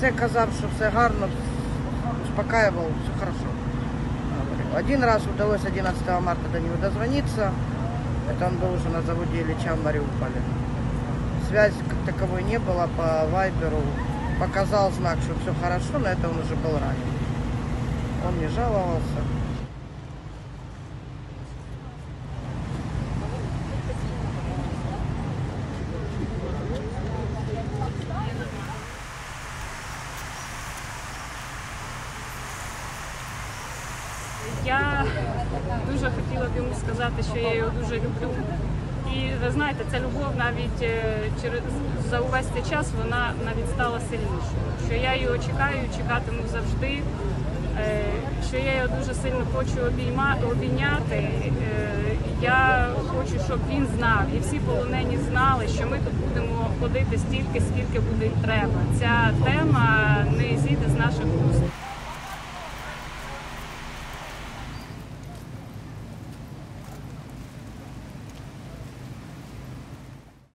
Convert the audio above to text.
все казав, що все гарно, успокаивал, все хорошо. Один раз удалось 11 марта до него дозвониться. Это он был уже на заводе Ильича в Мариуполе. Связи как таковой не было по вайберу. Показал знак, что все хорошо, но это он уже был ранен. Он не жаловался. Я дуже хотіла б йому сказати, що я його дуже люблю. І ви знаєте, ця любов навіть за увесь цей час вона навіть стала сильнішою. Що я його чекаю, чекатиму завжди, що я його дуже сильно хочу обійняти. Я хочу, щоб він знав, і всі полонені знали, що ми тут будемо ходити стільки, скільки буде треба. Ця тема не зійде з наших уст.